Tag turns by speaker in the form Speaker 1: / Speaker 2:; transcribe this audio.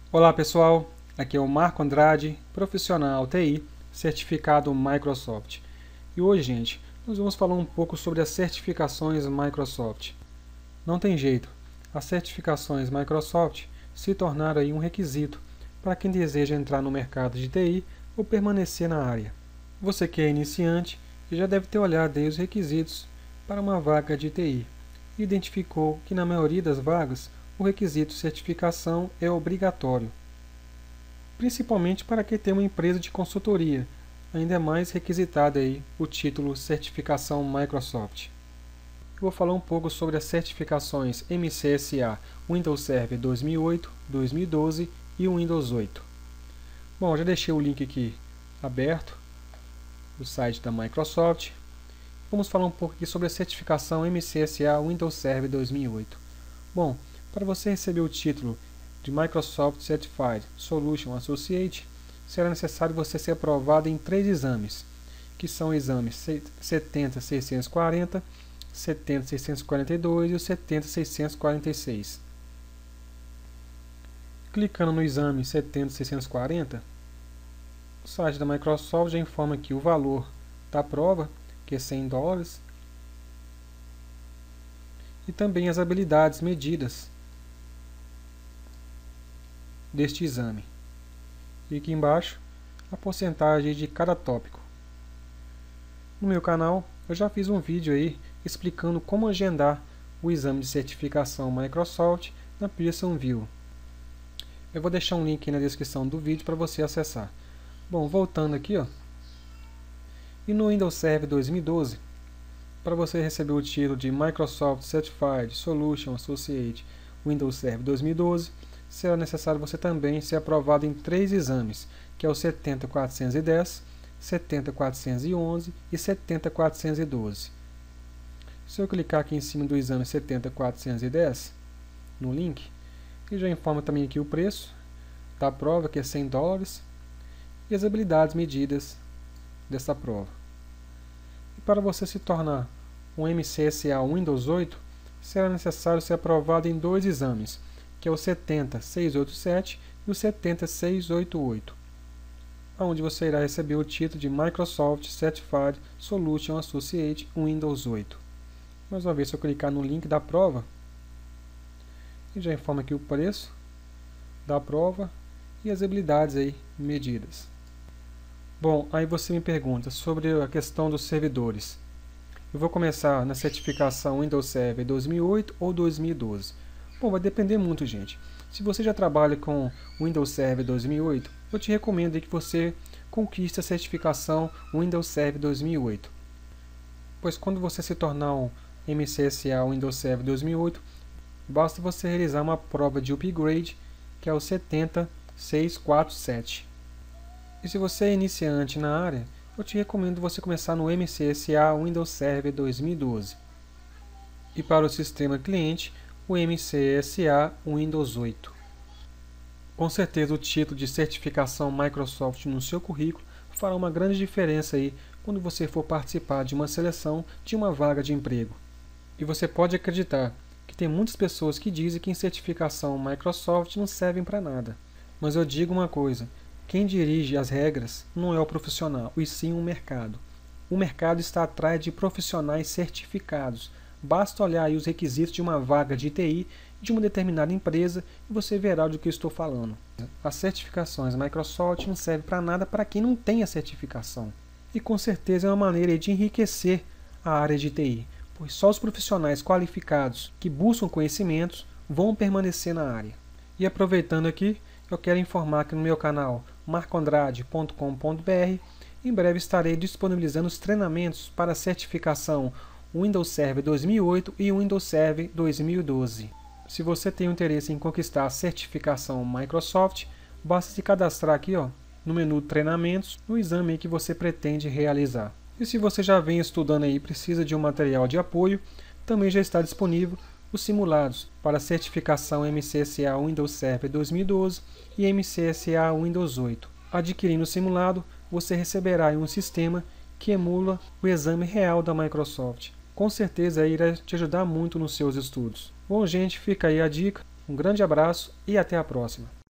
Speaker 1: Olá pessoal, aqui é o Marco Andrade, profissional TI, certificado Microsoft. E hoje, gente, nós vamos falar um pouco sobre as certificações Microsoft. Não tem jeito, as certificações Microsoft se tornaram aí um requisito para quem deseja entrar no mercado de TI ou permanecer na área. Você que é iniciante já deve ter olhado aí os requisitos para uma vaga de TI e identificou que na maioria das vagas o requisito certificação é obrigatório, principalmente para quem tem uma empresa de consultoria, ainda é mais requisitado aí o título Certificação Microsoft. Eu vou falar um pouco sobre as certificações MCSA Windows Server 2008, 2012 e o Windows 8. Bom, já deixei o link aqui aberto do site da Microsoft. Vamos falar um pouco aqui sobre a certificação MCSA Windows Server 2008. Bom, para você receber o título de Microsoft Certified Solution Associate, será necessário você ser aprovado em 3 exames, que são os exames 70640, 70642 e o 70646. Clicando no exame 70640, o site da Microsoft já informa aqui o valor da prova, que é $100, e também as habilidades medidas deste exame. E aqui embaixo, a porcentagem de cada tópico. No meu canal, eu já fiz um vídeo aí explicando como agendar o exame de certificação Microsoft na Pearson VUE. Eu vou deixar um link aí na descrição do vídeo para você acessar. Bom, voltando aqui, ó. E no Windows Server 2012, para você receber o título de Microsoft Certified Solution Associate Windows Server 2012, será necessário você também ser aprovado em 3 exames, que é o 70410, 70411 e 70412. Se eu clicar aqui em cima do exame 70410, no link, ele já informa também aqui o preço da prova, que é $100, e as habilidades medidas dessa prova. E para você se tornar um MCSA Windows 8, será necessário ser aprovado em 2 exames, que é o 70687 e o 70688, onde você irá receber o título de Microsoft Certified Solution Associate Windows 8. Mais uma vez, se eu clicar no link da prova, ele já informa aqui o preço da prova e as habilidades aí medidas. Bom, aí você me pergunta sobre a questão dos servidores. Eu vou começar na certificação Windows Server 2008 ou 2012. Bom, vai depender muito, gente. Se você já trabalha com Windows Server 2008, eu te recomendo que você conquiste a certificação Windows Server 2008. Pois quando você se tornar um MCSA Windows Server 2008, basta você realizar uma prova de upgrade, que é o 70647. E se você é iniciante na área, eu te recomendo você começar no MCSA Windows Server 2012. E para o sistema cliente, o MCSA Windows 8. Com certeza o título de certificação Microsoft no seu currículo fará uma grande diferença aí quando você for participar de uma seleção de uma vaga de emprego. E você pode acreditar que tem muitas pessoas que dizem que certificação Microsoft não servem para nada. Mas eu digo uma coisa, quem dirige as regras não é o profissional, e sim o mercado. O mercado está atrás de profissionais certificados. Basta olhar aí os requisitos de uma vaga de TI de uma determinada empresa e você verá do que eu estou falando. As certificações Microsoft não servem para nada para quem não tem a certificação. E com certeza é uma maneira de enriquecer a área de TI, pois só os profissionais qualificados que buscam conhecimentos vão permanecer na área. E aproveitando aqui, eu quero informar que no meu canal marcoandrade.com.br em breve estarei disponibilizando os treinamentos para a certificação Windows Server 2008 e Windows Server 2012. Se você tem interesse em conquistar a certificação Microsoft, basta se cadastrar aqui, ó, no menu Treinamentos, no exame que você pretende realizar. E se você já vem estudando aí e precisa de um material de apoio, também já está disponível os simulados para a certificação MCSA Windows Server 2012 e MCSA Windows 8. Adquirindo o simulado, você receberá um sistema que emula o exame real da Microsoft. Com certeza irá te ajudar muito nos seus estudos. Bom, gente, fica aí a dica. Um grande abraço e até a próxima.